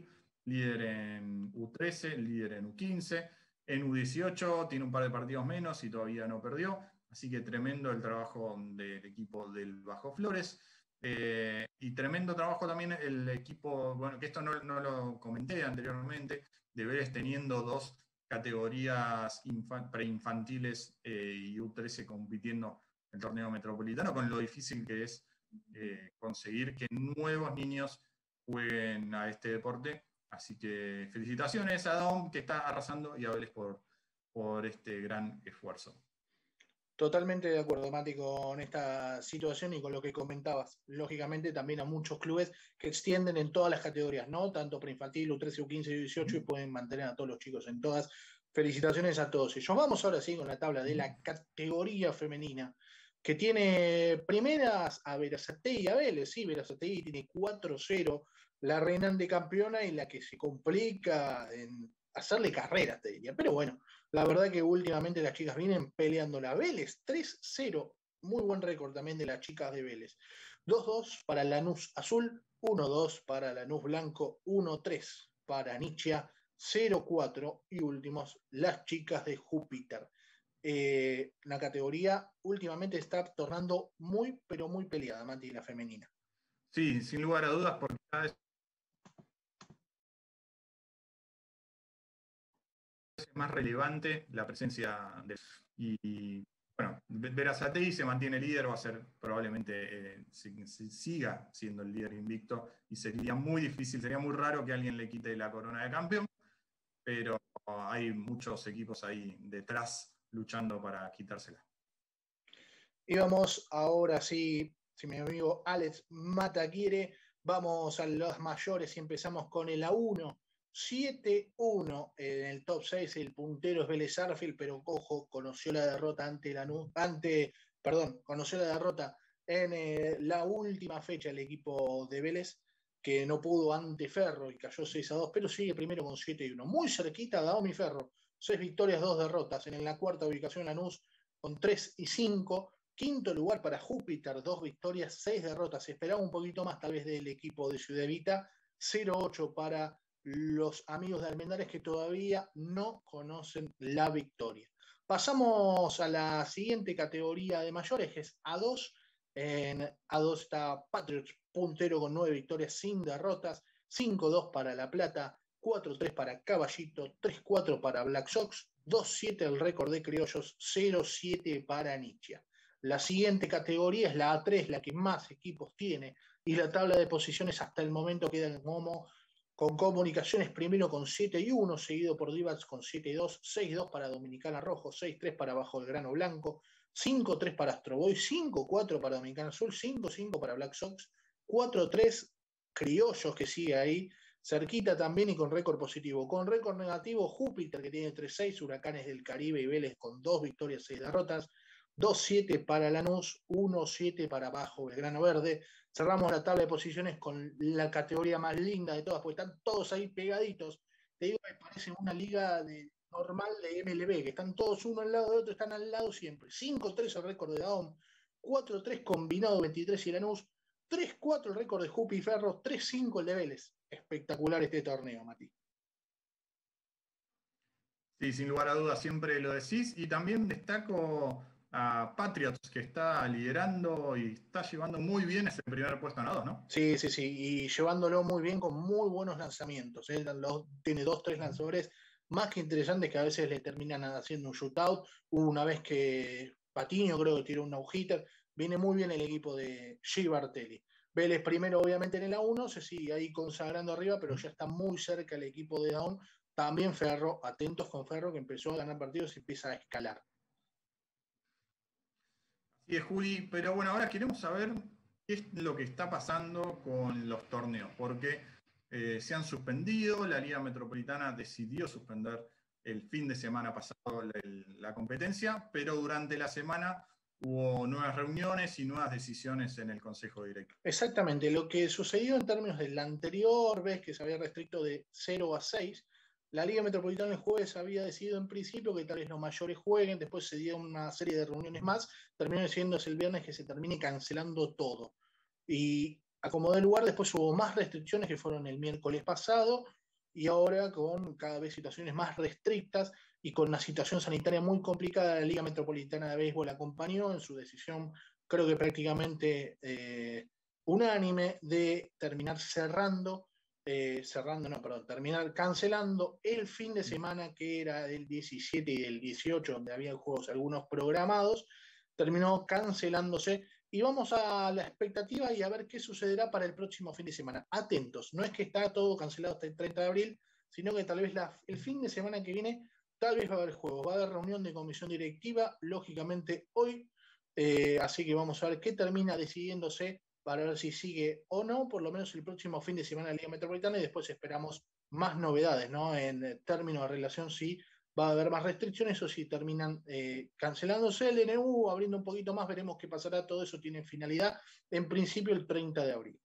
líder en U trece, líder en U quince, en U dieciocho tiene un par de partidos menos y todavía no perdió, así que tremendo el trabajo del equipo del Bajo Flores. Eh, y tremendo trabajo también el equipo, bueno, que esto no, no lo comenté anteriormente, de Vélez teniendo dos categorías preinfantiles eh, y U trece compitiendo en el torneo metropolitano, con lo difícil que es eh, conseguir que nuevos niños jueguen a este deporte. Así que felicitaciones a Dom, que está arrasando, y a Vélez por, por este gran esfuerzo. Totalmente de acuerdo, Mati, con esta situación y con lo que comentabas. Lógicamente también a muchos clubes que extienden en todas las categorías, ¿no? Tanto preinfantil, U trece, U quince y U dieciocho, y pueden mantener a todos los chicos en todas. Felicitaciones a todos ellos. Vamos ahora sí con la tabla de la categoría femenina, que tiene primeras a Berazategui y a Vélez. Sí, Berazategui tiene cuatro cero, la reinante campeona, y la que se complica en hacerle carreras, te diría. Pero bueno, la verdad que últimamente las chicas vienen peleando. La Vélez tres cero, muy buen récord también de las chicas de Vélez. dos dos para Lanús Azul, uno dos para Lanús Blanco, uno tres para Nichia, cero cuatro, y últimos las chicas de Júpiter. Eh, la categoría últimamente está tornando muy, pero muy peleada, Mati, la femenina. Sí, sin lugar a dudas, porque cada vez es más relevante la presencia de... Y bueno, Berazategui se mantiene líder, va a ser probablemente, eh, si, si siga siendo el líder invicto, y sería muy difícil, sería muy raro que alguien le quite la corona de campeón, pero hay muchos equipos ahí detrás luchando para quitársela. Y vamos ahora sí, si mi amigo Alex Mata quiere, vamos a las mayores y empezamos con el A uno. siete uno en el top seis, el puntero es Vélez Sarsfield, pero ojo, conoció la derrota ante la ante, perdón, conoció la derrota en eh, la última fecha el equipo de Vélez, que no pudo ante Ferro y cayó seis a dos, pero sigue primero con siete y uno. Muy cerquita Dahomey y Ferro, seis victorias, dos derrotas. En la cuarta ubicación Lanús con tres y cinco. Quinto lugar para Júpiter, dos victorias, seis derrotas. Se esperaba un poquito más tal vez del equipo de Ciudad Evita. cero ocho para los amigos de Almendares, que todavía no conocen la victoria. Pasamos a la siguiente categoría de mayores, que es A dos. En A dos está Patriots, puntero con nueve victorias sin derrotas, cinco dos para La Plata, cuatro tres para Caballito, tres cuatro para Black Sox, dos siete el récord de Criollos, cero siete para Nichia. La siguiente categoría es la A tres, la que más equipos tiene, y la tabla de posiciones hasta el momento queda en Momo, con Comunicaciones primero con siete y uno, seguido por Divats con siete y dos, seis dos para Dominicana Rojo, seis tres para Bajo el Grano Blanco, cinco tres para Astro Boy, cinco cuatro para Dominicana Azul, cinco cinco para Black Sox, cuatro tres Criollos, que sigue ahí, cerquita también y con récord positivo. Con récord negativo, Júpiter, que tiene tres seis, Huracanes del Caribe y Vélez con dos victorias, seis derrotas, dos siete para Lanús, uno siete para Bajo Belgrano Verde. Cerramos la tabla de posiciones con la categoría más linda de todas, porque están todos ahí pegaditos. Te digo que parece una liga de, normal de M L B, que están todos uno al lado de otro, están al lado siempre. cinco tres el récord de Daom, cuatro tres combinado veintitrés y Lanús, tres cuatro el récord de Jupi y Ferro, tres cinco el de Vélez. Espectacular este torneo, Mati. Sí, sin lugar a dudas, siempre lo decís. Y también destaco a Patriots, que está liderando y está llevando muy bien ese primer puesto en A dos, ¿no? Sí, sí, sí, y llevándolo muy bien con muy buenos lanzamientos. ¿eh? Los, tiene dos, tres lanzadores más que interesantes que a veces le terminan haciendo un shootout. Una vez que Patiño creo que tiró un no-hitter. Viene muy bien el equipo de G. Bartelli. Vélez primero obviamente en el A uno, se sigue ahí consagrando arriba, pero ya está muy cerca el equipo de Dawn. También Ferro, atentos con Ferro, que empezó a ganar partidos y empieza a escalar. Así es, Juli, pero bueno, ahora queremos saber qué es lo que está pasando con los torneos, porque eh, se han suspendido, la Liga Metropolitana decidió suspender el fin de semana pasado la, la competencia, pero durante la semana hubo nuevas reuniones y nuevas decisiones en el Consejo Directo. Exactamente, lo que sucedió en términos de la anterior vez que se había restricto de cero a seis, la Liga Metropolitana el jueves había decidido en principio que tal vez los mayores jueguen, después se dio una serie de reuniones más, terminó decidiéndose el viernes que se termine cancelando todo. Y acomodó el lugar, después hubo más restricciones que fueron el miércoles pasado, y ahora con cada vez situaciones más restrictas y con una situación sanitaria muy complicada, la Liga Metropolitana de Béisbol acompañó en su decisión, creo que prácticamente eh, unánime, de terminar cerrando, eh, cerrando, no, perdón, terminar cancelando el fin de semana que era del diecisiete y del dieciocho, donde había juegos algunos programados, terminó cancelándose. Y vamos a la expectativa y a ver qué sucederá para el próximo fin de semana. Atentos, no es que está todo cancelado hasta el treinta de abril, sino que tal vez la, el fin de semana que viene, tal vez va a haber juegos, va a haber reunión de comisión directiva, lógicamente hoy, eh, así que vamos a ver qué termina decidiéndose para ver si sigue o no, por lo menos el próximo fin de semana de la Liga Metropolitana, y después esperamos más novedades, ¿no? En términos de relación, si va a haber más restricciones o si terminan eh, cancelándose el N U, abriendo un poquito más, veremos qué pasará. Todo eso tiene finalidad, en principio, el treinta de abril.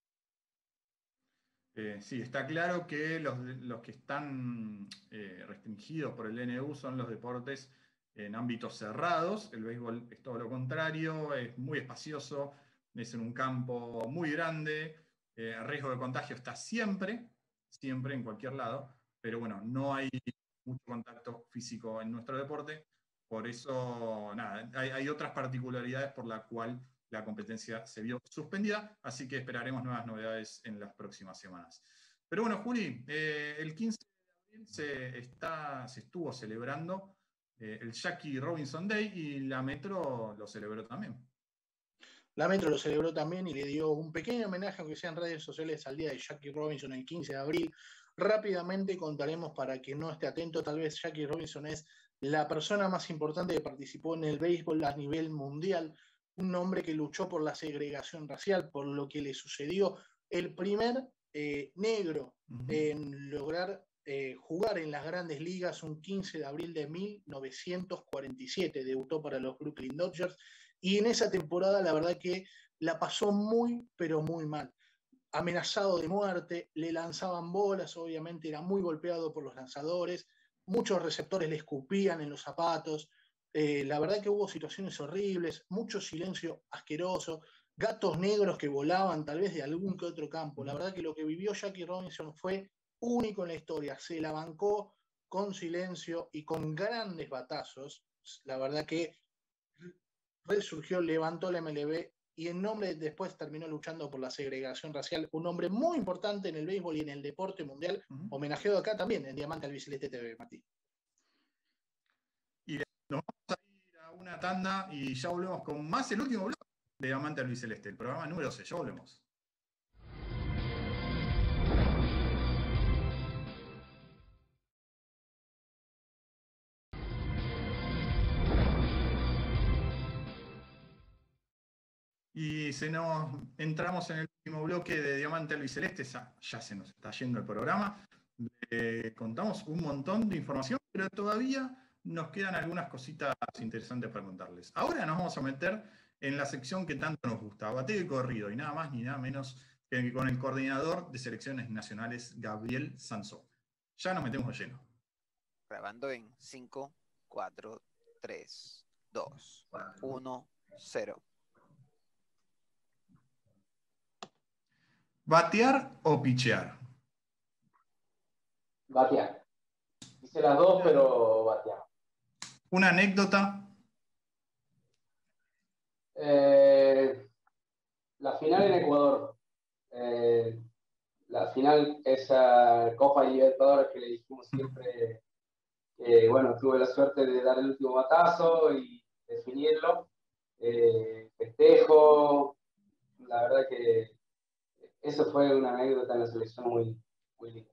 Eh, sí, está claro que los, los que están eh, restringidos por el N U son los deportes en ámbitos cerrados. El béisbol es todo lo contrario, es muy espacioso, es en un campo muy grande, eh, el riesgo de contagio está siempre, siempre en cualquier lado, pero bueno, no hay mucho contacto físico en nuestro deporte, por eso, nada, hay, hay otras particularidades por la cual la competencia se vio suspendida, así que esperaremos nuevas novedades en las próximas semanas. Pero bueno, Juli, eh, el quince de abril se, está, se estuvo celebrando eh, el Jackie Robinson Day y la Metro lo celebró también. La Metro lo celebró también y le dio un pequeño homenaje, aunque sea en redes sociales, al día de Jackie Robinson el quince de abril. Rápidamente contaremos para que no esté atento, tal vez Jackie Robinson es la persona más importante que participó en el béisbol a nivel mundial, un hombre que luchó por la segregación racial, por lo que le sucedió, el primer eh, negro uh-huh. en lograr eh, jugar en las grandes ligas un quince de abril de mil novecientos cuarenta y siete, debutó para los Brooklyn Dodgers, y en esa temporada la verdad que la pasó muy, pero muy mal. Amenazado de muerte, le lanzaban bolas, obviamente era muy golpeado por los lanzadores, muchos receptores le escupían en los zapatos, eh, la verdad que hubo situaciones horribles, mucho silencio asqueroso, gatos negros que volaban tal vez de algún que otro campo. La verdad que lo que vivió Jackie Robinson fue único en la historia, se la bancó con silencio y con grandes batazos. La verdad que resurgió, levantó la M L B y en nombre después terminó luchando por la segregación racial, un hombre muy importante en el béisbol y en el deporte mundial, uh-huh. homenajeado acá también en Diamante Albiceleste T V, Martín. Y nos vamos a ir a una tanda y ya volvemos con más el último bloque de Diamante Albiceleste, el programa número seis, ya volvemos. Y se nos entramos en el último bloque de Diamante Albiceleste, ya, ya se nos está yendo el programa. Eh, contamos un montón de información, pero todavía nos quedan algunas cositas interesantes para contarles. Ahora nos vamos a meter en la sección que tanto nos gusta, bateo y corrido, y nada más ni nada menos que con el coordinador de selecciones nacionales, Gabriel Sansó. Ya nos metemos de lleno. Grabando en cinco, cuatro, tres, dos, uno, cero. ¿Batear o pichear? Batear. Hice las dos, pero batear. ¿Una anécdota? Eh, la final en Ecuador. Eh, la final, esa Copa Libertadores que le dijimos siempre, eh, bueno, tuve la suerte de dar el último batazo y definirlo. Eh, festejo. La verdad que eso fue una anécdota en la selección muy, muy linda.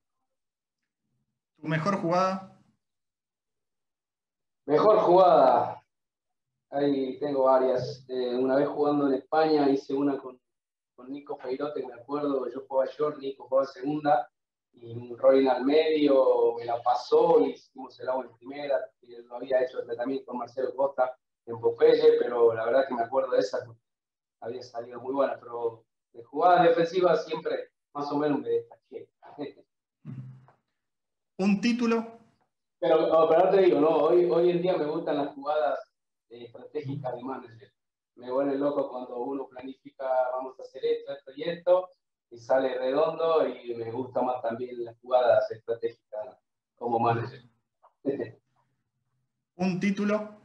¿Tu mejor jugada? Mejor jugada. Ahí tengo varias. Eh, una vez jugando en España hice una con, con Nico Feirote, me acuerdo, yo jugaba short, Nico jugaba segunda, y un Rolling al medio me la pasó y hicimos el agua en primera. Y lo había hecho también con Marcelo Costa en Popeye, pero la verdad que me acuerdo de esa, había salido muy buena, pero de jugadas defensivas siempre más o menos me destaqué. ¿Un título? Pero, no, pero no te digo, no, hoy, hoy en día me gustan las jugadas eh, estratégicas de manager. Me vuelve loco cuando uno planifica, vamos a hacer esto, esto y esto, y sale redondo, y me gusta más también las jugadas estratégicas como manager. ¿Un título?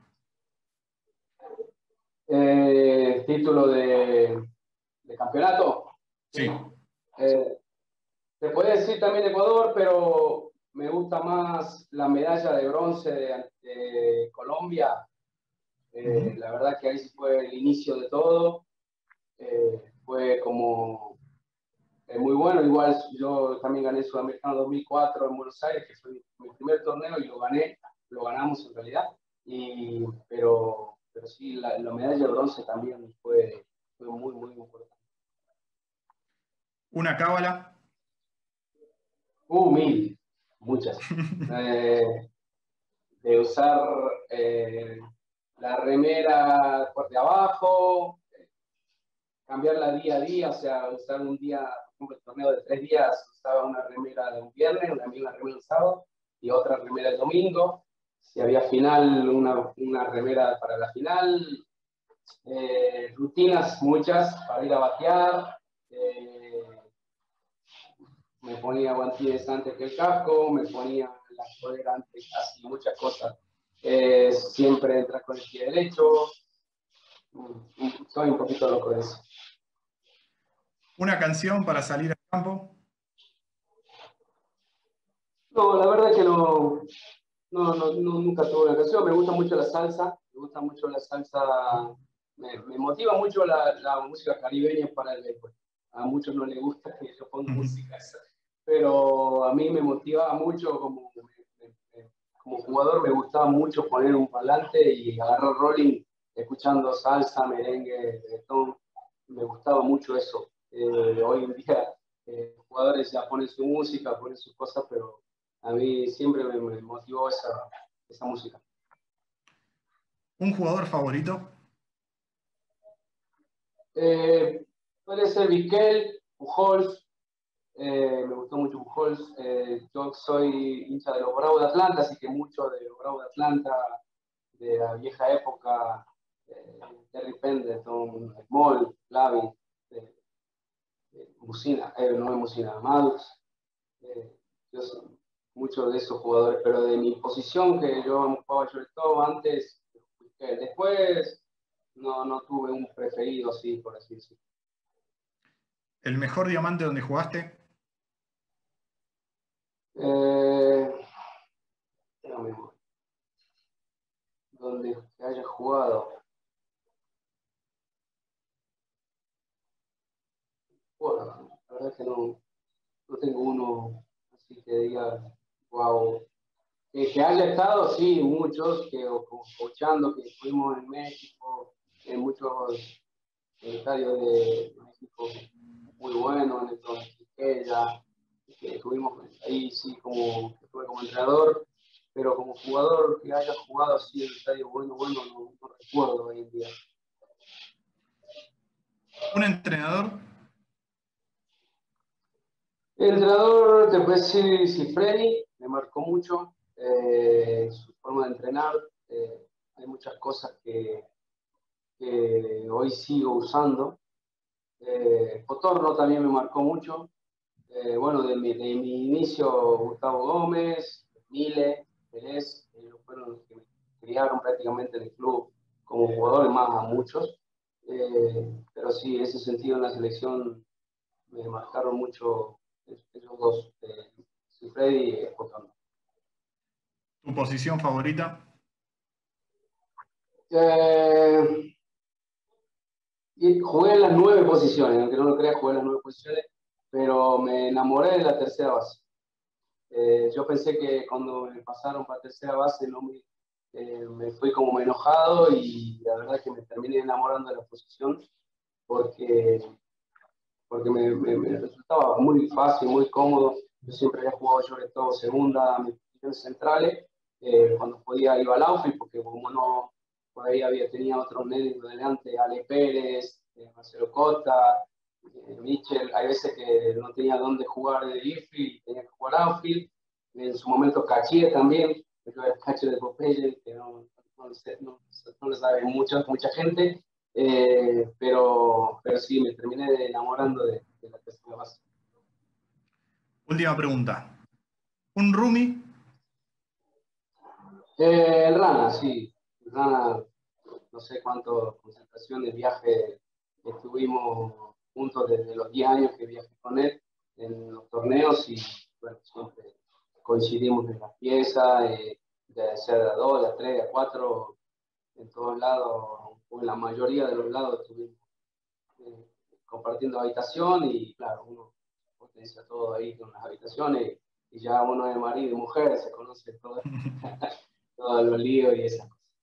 Eh, título de, de campeonato. Sí. Eh, se puede decir también Ecuador, pero me gusta más la medalla de bronce de, de Colombia. Eh, uh-huh. La verdad que ahí fue el inicio de todo. Eh, fue como eh, muy bueno. Igual yo también gané el Sudamericano dos mil cuatro en Buenos Aires, que fue mi, mi primer torneo, y lo gané, lo ganamos en realidad. Y, pero, pero sí, la, la medalla de bronce también fue, fue muy, muy importante. ¿Una cábala? Uh, mil, muchas. eh, de usar eh, la remera por de abajo, eh, cambiarla día a día, o sea, usar un día, por ejemplo, el torneo de tres días, usaba una remera de un viernes, una misma remera el sábado y otra remera el domingo. Si había final, una, una remera para la final. Eh, rutinas muchas para ir a batear. Eh, me ponía guantillas antes que el casco, me ponía la codera antes, así muchas cosas. Eh, siempre entrar con el pie derecho. Soy un poquito loco de eso. ¿Una canción para salir al campo? No, la verdad que no, no, no, no, nunca tuve una canción. Me gusta mucho la salsa, me gusta mucho la salsa, me, me motiva mucho la, la música caribeña para el béisbol. A muchos no les gusta que yo ponga música esa, pero a mí me motivaba mucho como, como jugador, me gustaba mucho poner un parlante y agarrar rolling, escuchando salsa, merengue, reggaetón. Me gustaba mucho eso. Eh, hoy en día eh, los jugadores ya ponen su música, ponen sus cosas, pero a mí siempre me, me motivó esa, esa música. ¿Un jugador favorito? Eh, puede ser Vizquel, Pujols. Eh, me gustó mucho Pujols. Eh, yo soy hincha de los Bravos de Atlanta, así que mucho de los Bravos de Atlanta, de la vieja época, eh, Terry Pendleton, Moll, Glavine, eh, eh, Mussina, eh, no es Mussina, Maddox. Eh, yo soy muchos de esos jugadores, pero de mi posición, que yo jugaba shortstop antes, después no, no tuve un preferido así, por así decirlo. ¿El mejor diamante donde jugaste? Eh, donde haya jugado. Bueno, la verdad es que no, no tengo uno así que diga, wow. Eh, que haya estado, sí, muchos, que coachando, que estuvimos en México, en muchos estadios de México muy buenos, en el Tontiquella, que estuvimos ahí, sí, como, que estuve como entrenador, pero como jugador que haya jugado así en el estadio bueno, bueno, no, no recuerdo hoy en día. ¿Un entrenador? El entrenador, te puedo decir, Cifredi, me marcó mucho. Eh, su forma de entrenar, eh, hay muchas cosas que, que hoy sigo usando. Eh, Potorno también me marcó mucho. Eh, bueno, de mi, de mi inicio, Gustavo Gómez, Mile, Pérez, ellos fueron los que me criaron prácticamente en el club como jugador, más a muchos. Eh, pero sí, en ese sentido en la selección me marcaron mucho esos dos, eh, Cifredi y Potorno. ¿Tu posición favorita? Eh, y jugué en las nueve posiciones, aunque no lo creas, jugué en las nueve posiciones, pero me enamoré de la tercera base. Eh, yo pensé que cuando me pasaron para tercera base no me, eh, me fui como enojado, y la verdad es que me terminé enamorando de la posición porque, porque me, me, me resultaba muy fácil, muy cómodo. Yo siempre había jugado sobre todo segunda, mis posiciones centrales, eh, cuando podía iba al outfield, porque como no, por ahí había, tenía otros medios delante, Ale Pérez, eh, Marcelo Cota, eh, Mitchell, hay veces que no tenía dónde jugar de infield, tenía que jugar outfield. En su momento Cachie también, yo era Cachie de Popeye, que no, no, no, no, no lo sabe mucha, mucha gente, eh, pero, pero sí, me terminé enamorando de, de la tercera. lo hace. Última pregunta. ¿Un roomie? Eh, el Rana, sí. El Rana, no sé cuánto concentración de viaje estuvimos juntos desde los diez años que viajé con él en los torneos y bueno, siempre coincidimos en las piezas, eh, de ser de a dos, de a tres, de a cuatro, en todos lados, o en la mayoría de los lados estuvimos eh, compartiendo habitación y claro, uno potencia todo ahí con las habitaciones y ya uno es marido y mujer, se conoce todo, todos los líos y esas cosas.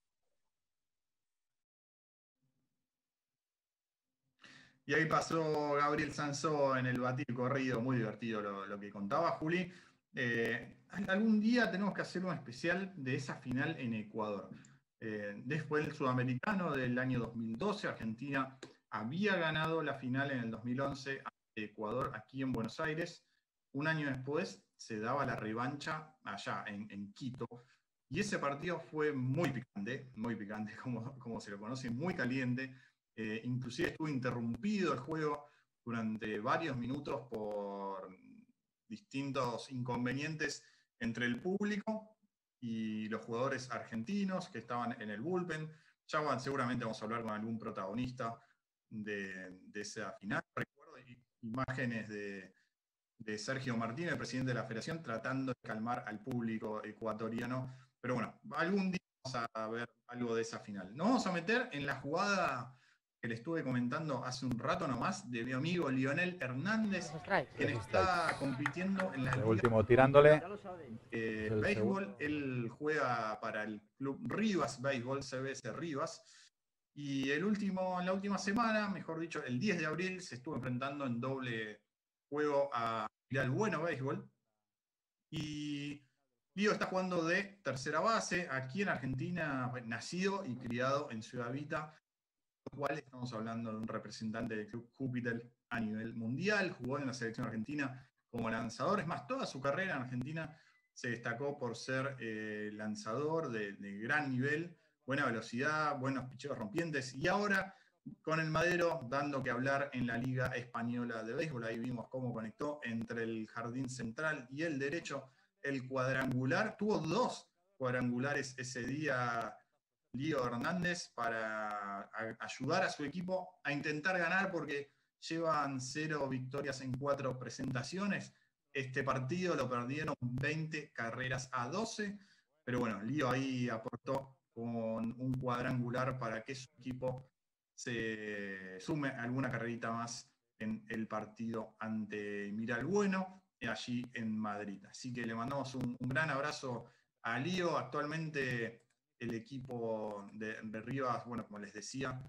Y ahí pasó Gabriel Sansó en el batir corrido, muy divertido lo, lo que contaba Juli. Eh, algún día tenemos que hacer un especial de esa final en Ecuador. Eh, después del sudamericano del año dos mil doce, Argentina había ganado la final en el dos mil once ante Ecuador aquí en Buenos Aires. Un año después se daba la revancha allá en, en Quito. Y ese partido fue muy picante, muy picante, como, como se lo conoce, muy caliente. Eh, inclusive estuvo interrumpido el juego durante varios minutos por distintos inconvenientes entre el público y los jugadores argentinos que estaban en el bullpen. Ya van, seguramente vamos a hablar con algún protagonista de, de esa final. Recuerdo imágenes de, de Sergio Martínez, el presidente de la federación, tratando de calmar al público ecuatoriano. Pero bueno, algún día vamos a ver algo de esa final. Nos vamos a meter en la jugada que le estuve comentando hace un rato nomás, de mi amigo Lionel Hernández, quien está compitiendo en la el liga último tirándole. Eh, béisbol. Él juega para el club Rivas Béisbol, C B S Rivas, y el último, en la última semana, mejor dicho, el diez de abril, se estuvo enfrentando en doble juego a Miral Bueno Béisbol, y Lío está jugando de tercera base, aquí en Argentina, nacido y criado en Ciudad Vita, cual estamos hablando de un representante del club Júpiter a nivel mundial, jugó en la selección argentina como lanzador, es más, toda su carrera en Argentina se destacó por ser eh, lanzador de, de gran nivel, buena velocidad, buenos picheos rompientes, y ahora con el Madero dando que hablar en la Liga Española de Béisbol. Ahí vimos cómo conectó entre el jardín central y el derecho, el cuadrangular, tuvo dos cuadrangulares ese día Lío Hernández para a, ayudar a su equipo a intentar ganar, porque llevan cero victorias en cuatro presentaciones. Este partido lo perdieron veinte carreras a doce, pero bueno, Lío ahí aportó con un cuadrangular para que su equipo se sume alguna carrerita más en el partido ante Miral Bueno, allí en Madrid. Así que le mandamos un, un gran abrazo a Lío. Actualmente el equipo de, de Rivas, bueno, como les decía,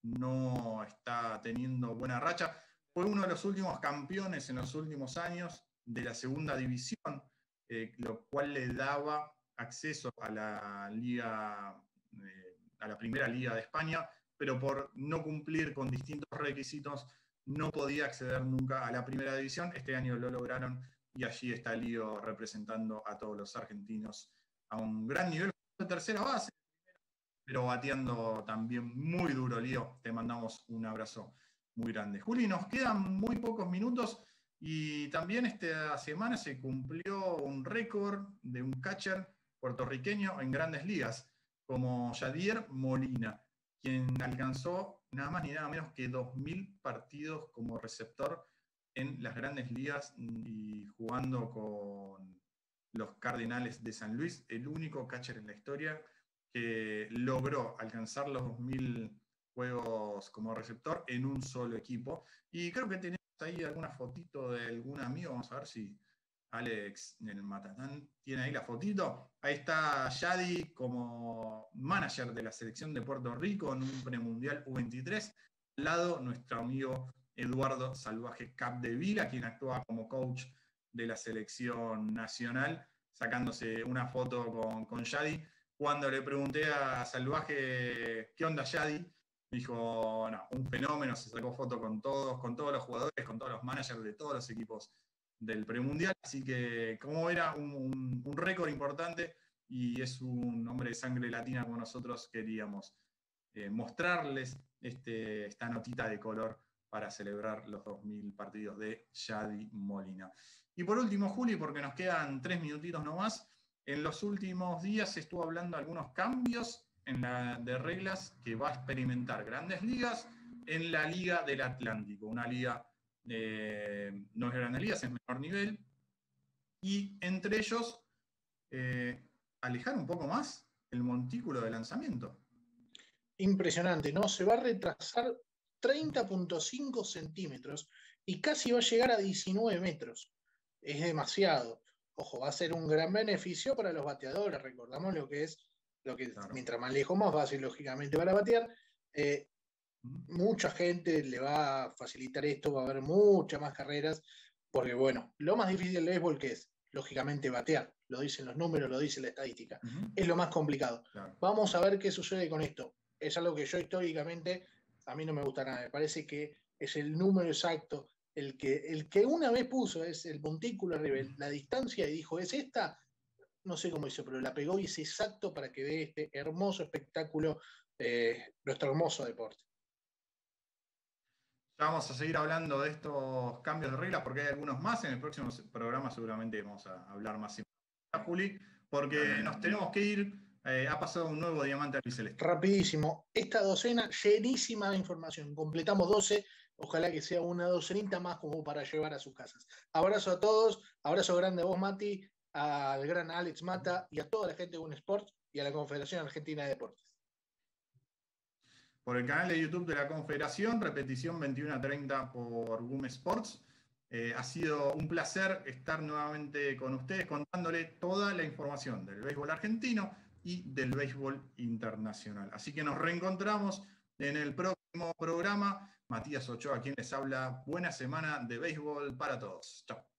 no está teniendo buena racha. Fue uno de los últimos campeones en los últimos años de la segunda división, eh, lo cual le daba acceso a la liga, eh, a la primera liga de España, pero por no cumplir con distintos requisitos no podía acceder nunca a la primera división. Este año lo lograron y allí está Lío representando a todos los argentinos a un gran nivel de tercera base, pero bateando también muy duro. Lío, te mandamos un abrazo muy grande. Juli, nos quedan muy pocos minutos y también esta semana se cumplió un récord de un catcher puertorriqueño en grandes ligas, como Yadier Molina, quien alcanzó nada más ni nada menos que dos mil partidos como receptor en las grandes ligas y jugando con los Cardenales de San Luis, el único catcher en la historia que logró alcanzar los dos mil juegos como receptor en un solo equipo. Y creo que tenemos ahí alguna fotito de algún amigo, vamos a ver si Alex en el Matatán tiene ahí la fotito. Ahí está Yadi como manager de la selección de Puerto Rico en un premundial U veintitrés. Al lado, nuestro amigo Eduardo Salvaje Capdevila, quien actúa como coach de la selección nacional, sacándose una foto con, con Yadi. Cuando le pregunté a Salvaje qué onda Yadi, dijo, no, un fenómeno, se sacó foto con todos, con todos los jugadores, con todos los managers de todos los equipos del premundial. Así que, como era un, un, un récord importante y es un hombre de sangre latina como nosotros, queríamos eh, mostrarles este, esta notita de color para celebrar los dos mil partidos de Yadi Molina. Y por último, Juli, porque nos quedan tres minutitos nomás, en los últimos días se estuvo hablando de algunos cambios en la, de reglas que va a experimentar Grandes Ligas en la Liga del Atlántico, una liga, eh, no es Grandes Ligas, es menor nivel, y entre ellos, eh, alejar un poco más el montículo de lanzamiento. Impresionante, ¿no? Se va a retrasar treinta punto cinco centímetros y casi va a llegar a diecinueve metros. Es demasiado. Ojo, va a ser un gran beneficio para los bateadores. Recordamos lo que es, lo que Claro. mientras más lejos, más fácil, lógicamente, para batear. Eh, mucha gente le va a facilitar esto, va a haber muchas más carreras, porque bueno, lo más difícil del béisbol, ¿qué es? Lógicamente batear, lo dicen los números, lo dice la estadística, Uh-huh. es lo más complicado. Claro. Vamos a ver qué sucede con esto. Es algo que yo históricamente, a mí no me gusta nada, me parece que es el número exacto, el que, el que una vez puso es el montículo arriba, la distancia, y dijo, es esta, no sé cómo hizo, pero la pegó y es exacto para que dé este hermoso espectáculo, eh, nuestro hermoso deporte. Ya vamos a seguir hablando de estos cambios de reglas porque hay algunos más. En el próximo programa seguramente vamos a hablar más, Juli, porque nos tenemos que ir. Eh, ha pasado un nuevo diamante albiceleste. Rapidísimo, esta docena llenísima de información. Completamos doce, ojalá que sea una docenita más como para llevar a sus casas. Abrazo a todos, abrazo grande a vos, Mati, al gran Alex Mata y a toda la gente de Un Sports y a la Confederación Argentina de Deportes. Por el canal de YouTube de la Confederación, repetición veintiuno a treinta por Boom Sports. Eh, ha sido un placer estar nuevamente con ustedes contándole toda la información del béisbol argentino y del béisbol internacional. Así que nos reencontramos en el próximo programa. Matías Ochoa, quien les habla. Buena semana de béisbol para todos. Chao.